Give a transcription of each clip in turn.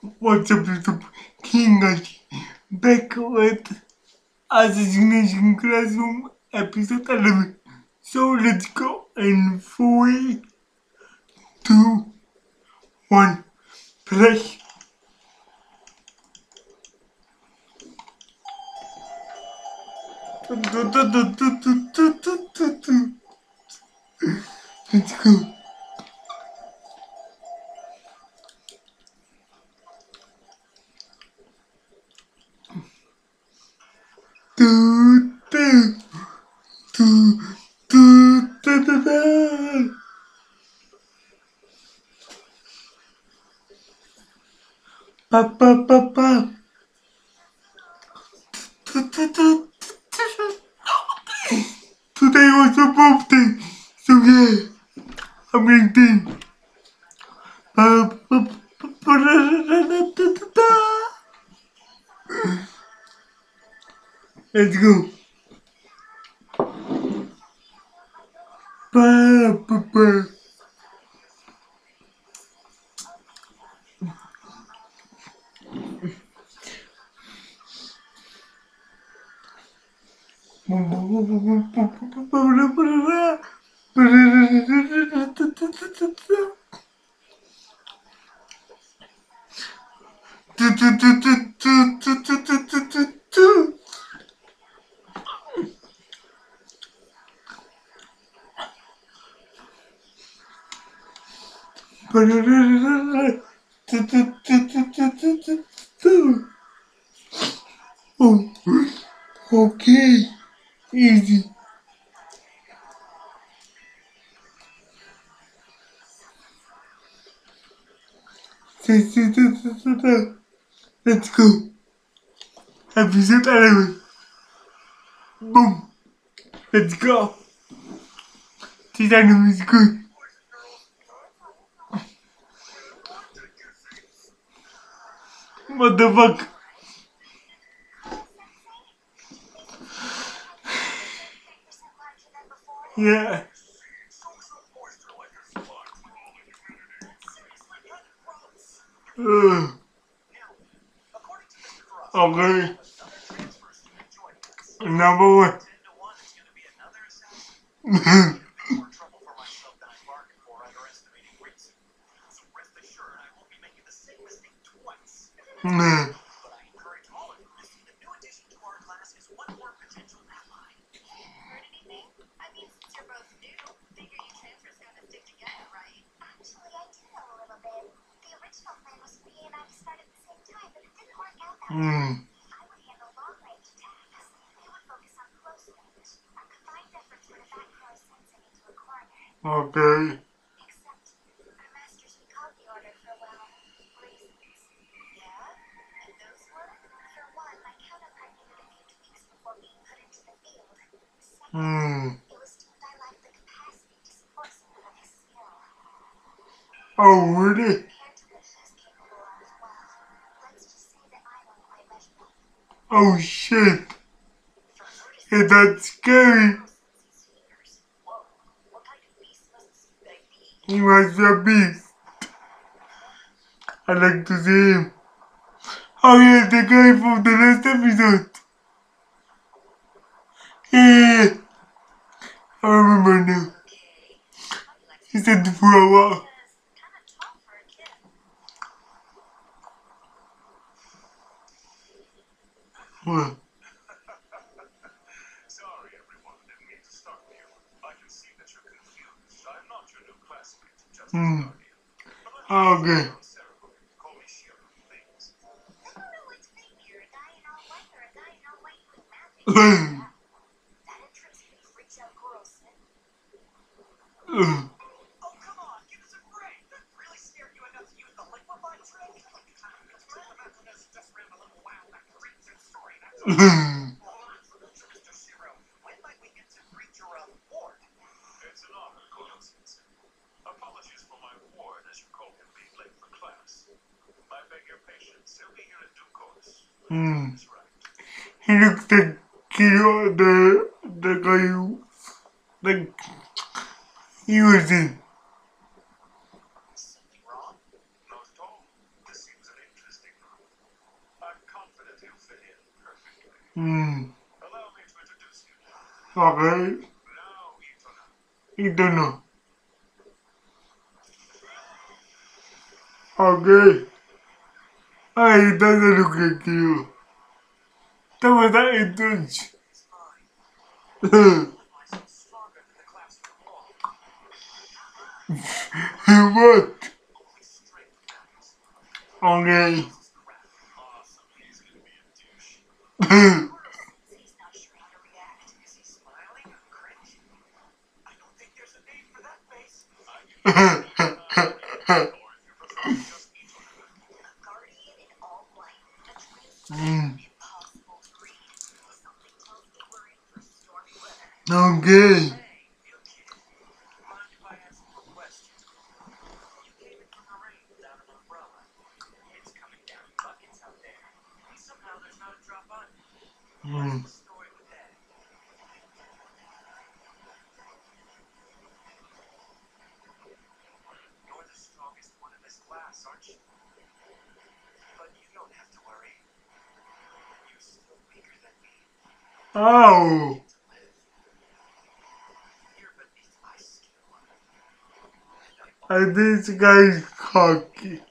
What's up, YouTube? King aquí, back with Assassination Classroom episode 11. So let's go in 3, 2, 1, play. Let's go. Do, do, do, do. Pa, pa, pa, pa. Today was a birthday, so yeah, I'm 18. Pa, pa, pa, pa, Let's go. Pa, pa, pa. Oh, okay, easy. Let's go. Episode 11. Boom. Let's go. Titanium is good. What the fuck? Yeah. Okay. Number one. Okay. Oh, really? Oh, shit. Yeah, that's scary. He must be a beast. I like to see him. Oh, yeah, the guy from the last episode. Yeah, I remember now. He said for a while. Well, okay. He looks like Kiro, the guy who, like, he was in. Mm. Ok. Ito no. Ok. Ahí está lo que quiero. Estamos entonces. What? Ok. Mm. Ok. Mm. Oh. This guy's cocky.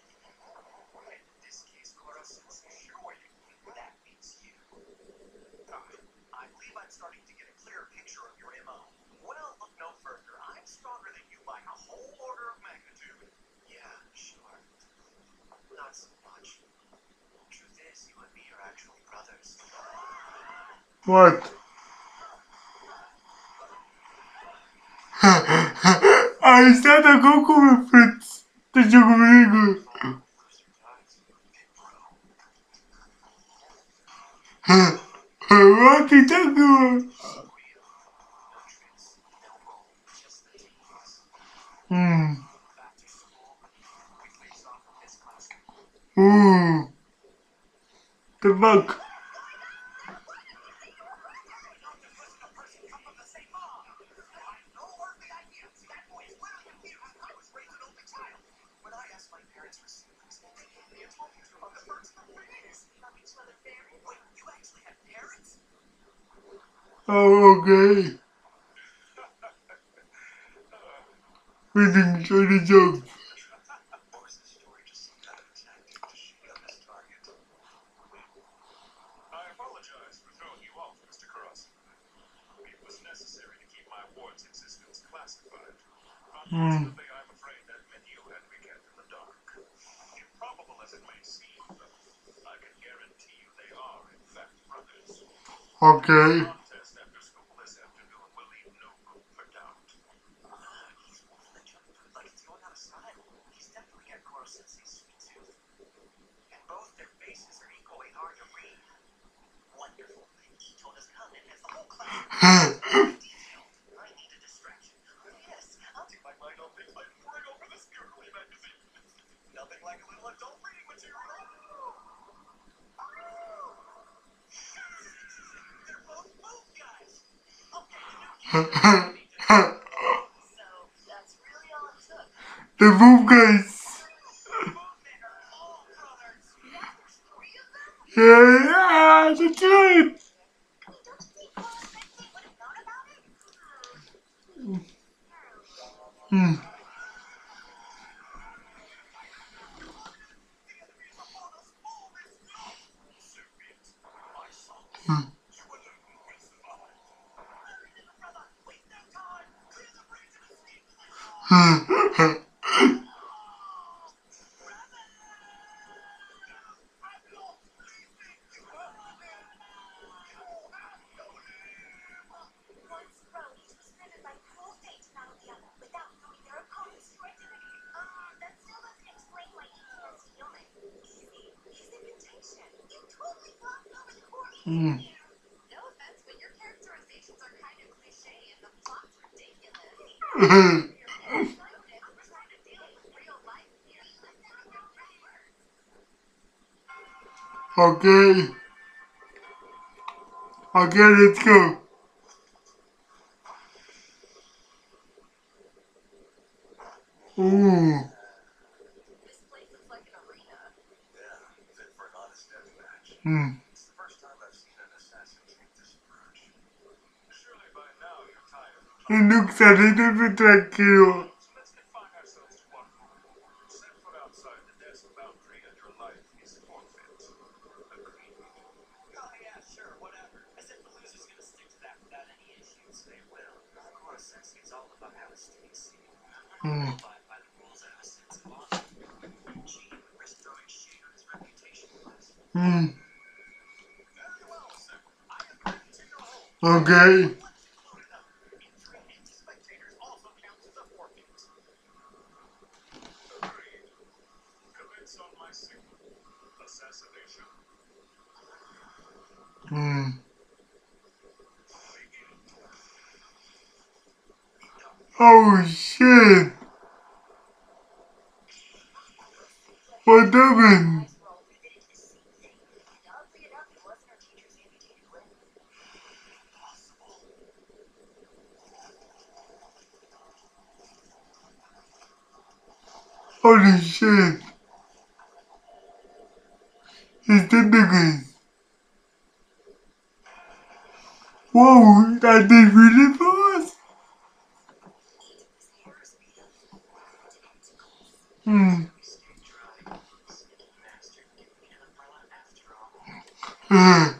What? Ahí está, atacó como Fritz. Te yo conmigo. What is that? Hmm. Ooh. The fuck? Oh, okay. We didn't enjoy the joke. Hmm. Okay. The move guys. Yeah, that's right. Hmm. Hmm. Hmm. Okay. Okay, let's go. Ooh. Hmm. Inoxidable me tranquilo. Mm. Mm. Okay. Mm. Oh shit! What happened? Holy shit! It's typical. Whoa, that did really fast. Hmm. Uh,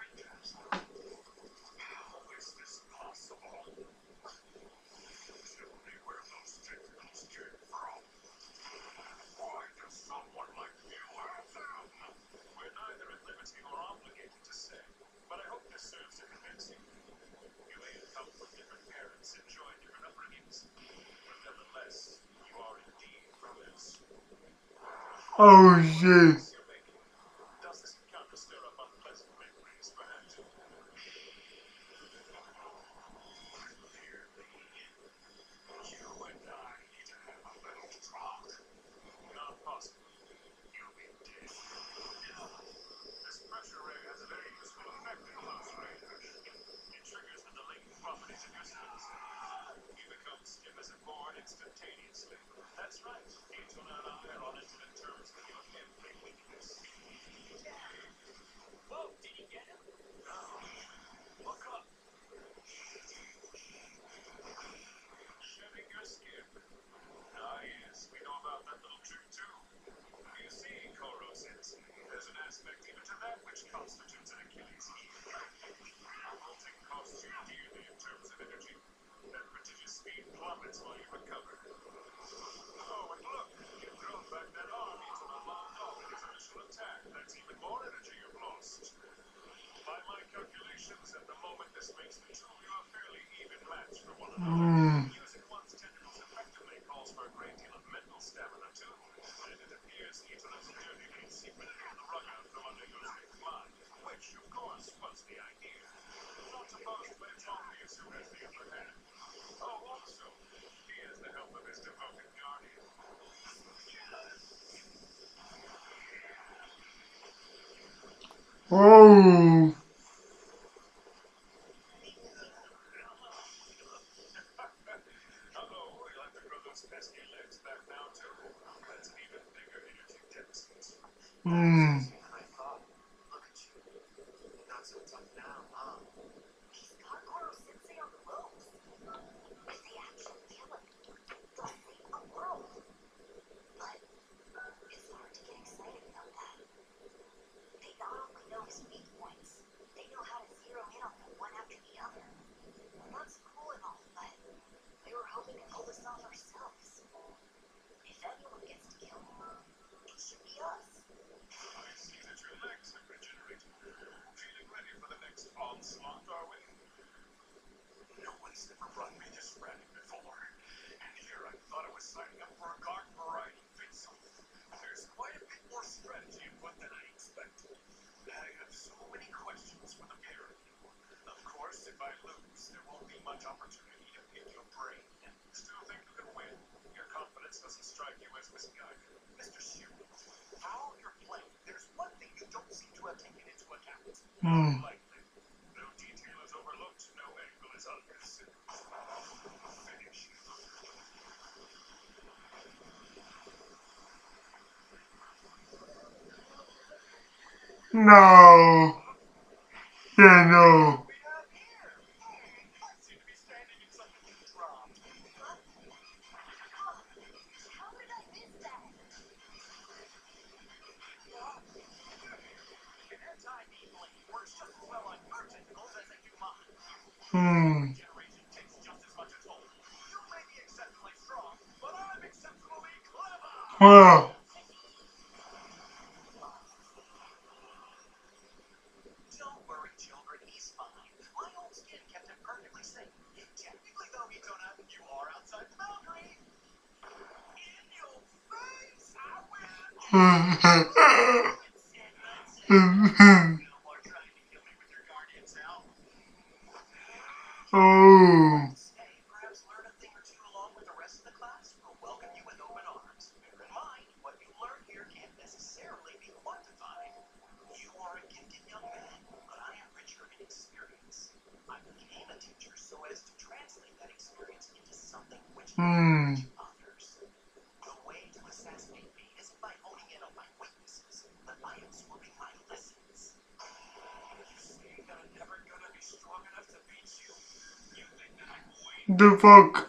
oh shit. Hmm. Oh. Hmm. Hmm. No. Yeah, no. Hmm. Wow. Oh. Hmm. The fuck?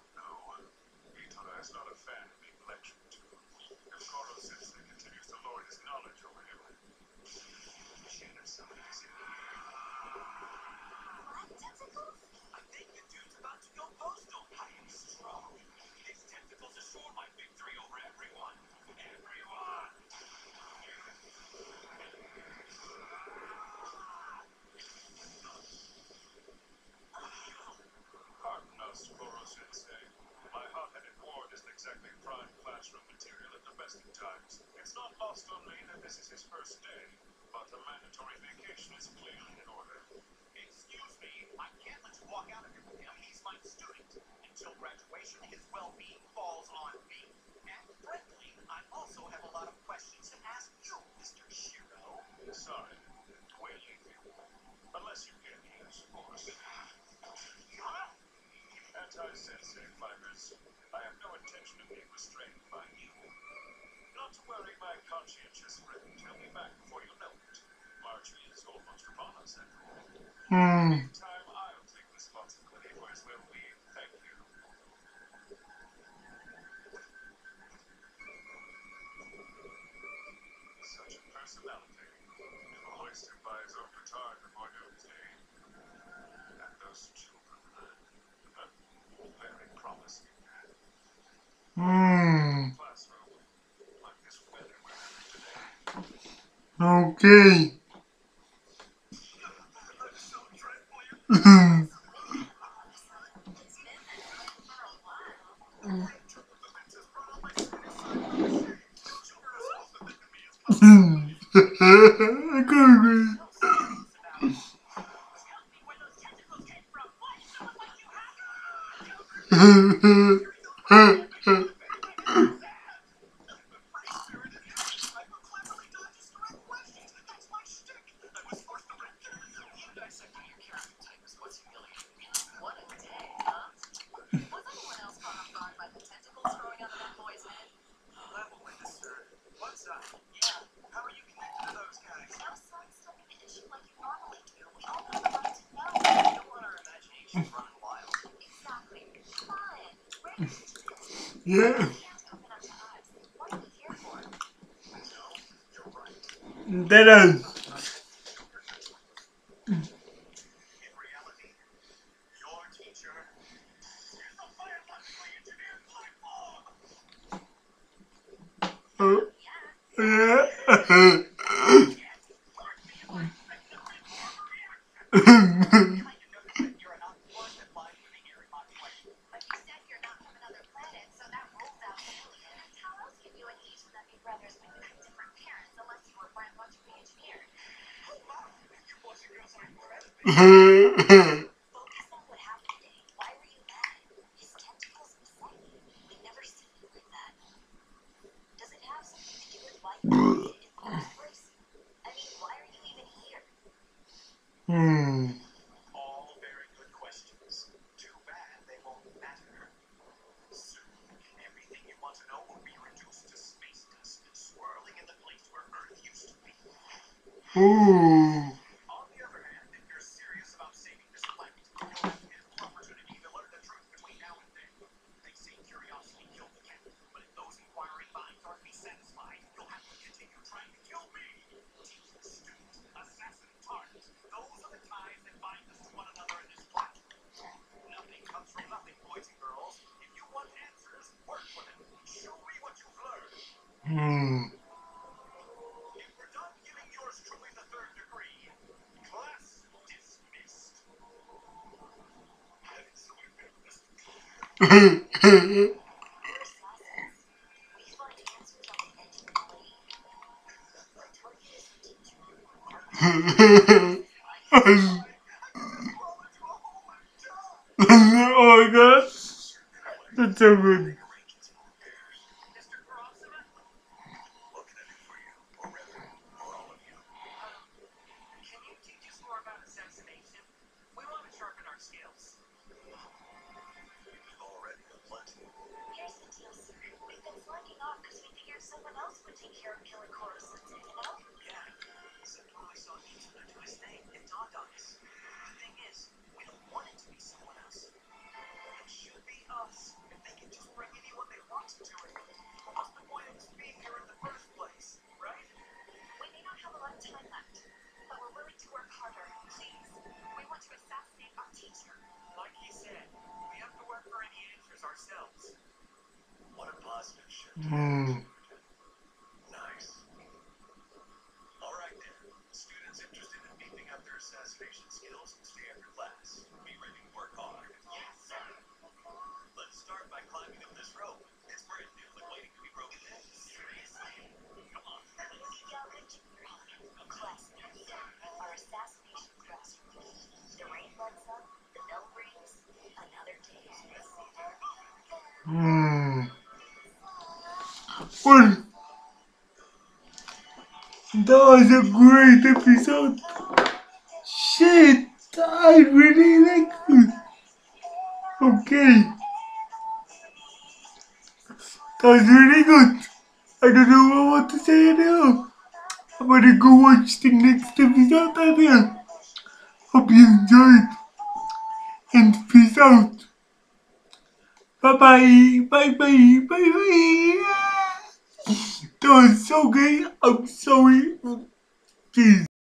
Hmm. Hmm. Okay. Yeah. That yeah. Hmm. Ooh. Oh my god, that's so good. Mm. Mm. Well, that was a great episode. Shit, I really like it. Okay, that was really good. I don't know what I want to say now. I'm gonna go watch the next episode of it. Hope you enjoyed and peace out. Bye bye, bye bye, bye bye. That was so great. I'm sorry. Peace.